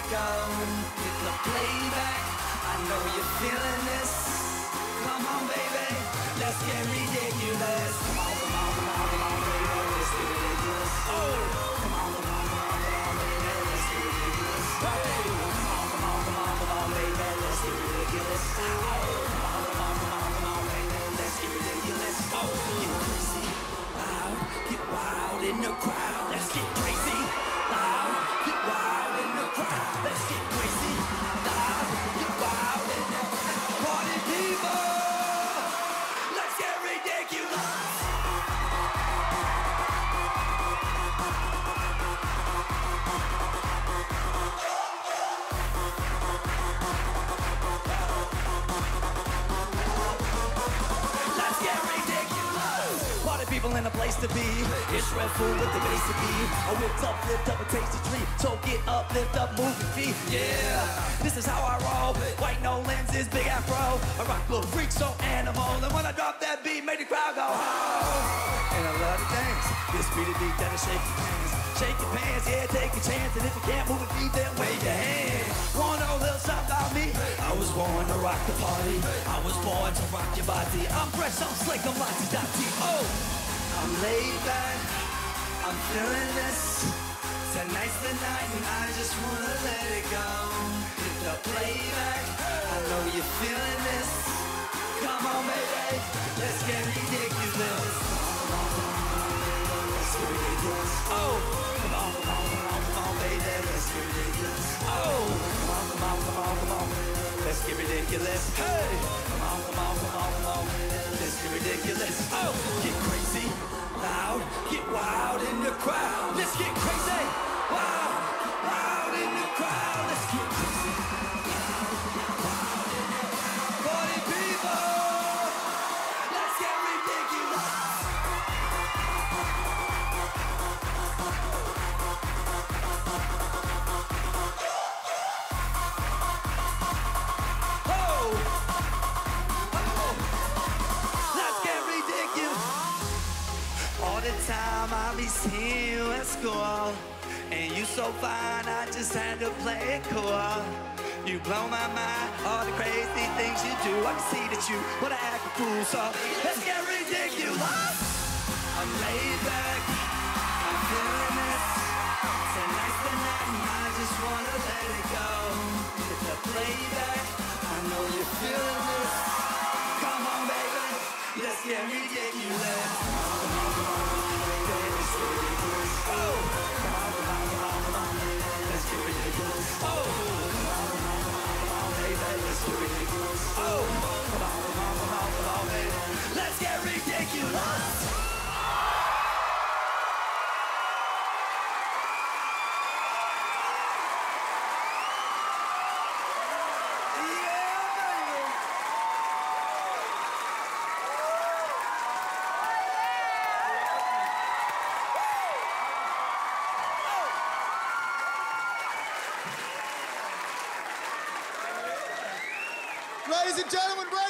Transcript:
go. Hit the playback. I know you're feeling this. Come on, baby, let's get ridiculous. Come on, come on, come on, come on, baby, let's get ridiculous. Oh, come on, come on, come on, come on, baby, let's get ridiculous. Hey, come on, come on, come on, come on, baby, let's get ridiculous. Oh, come on, come on, come on, come on, baby, let's get ridiculous. Oh, get crazy, loud, get wild in the crowd. Let's get crazy, loud, get wild in the crowd. Let's get crazy, loud, get wild in the crowd. Party people, let's get ridiculous. Let's get ridiculous. Party people in a place to be. It's Red Fool with the bass to be. I whipped up, lift up, and taste the tree. So get up, lift up, move your feet. Yeah, this is how I roll. White no lenses, big afro. I rock little freak, so animal. And when I drop that beat, make the crowd go oh. And I love to dance. This beat a beat that'll shake your hands. Shake your pants, yeah, take a chance. And if you can't move your feet, then wave your hands. Wanna know a little something about me? I was born to rock the party. I was born to rock your body. I'm fresh, I'm slick, I'm Lottie.T.O. I'm laid back, I'm feeling this. Tonight's the night and I just wanna let it go. Hit the playback, I know you're feeling this. Come on, baby, let's get ridiculous. Come on, come on, come on, baby, let's get ridiculous. Oh, come on, come on, come on, come on, baby, let's get ridiculous. Oh, come on, come on, come on, come on, let's get ridiculous. Hey, come on, come on, come on, come on, let's get ridiculous. Oh, get crazy, loud, get wild in the crowd. Let's get crazy, loud, loud in the crowd. Let's get crazy, loud, loud in the crowd. Party people, let's get ridiculous. All the time I be seeing you at school, and you so fine I just had to play it cool. You blow my mind, all the crazy things you do. I can see that you wanna act a fool, so let's get ridiculous. I'm laid back, I'm feeling this. Tonight's the night and I just wanna let it go. It's a playback, I know you're feeling this. Come on, baby, let's get ridiculous. Come on, come on, come on, baby, let's get ridiculous. Oh, come on, come on, come on, come on, let's get ridiculous. Oh, come on, come on, come on, come on, baby, let's get ridiculous. Oh, come on, come on, come on, come on, baby, let's get ridiculous. Ladies and gentlemen,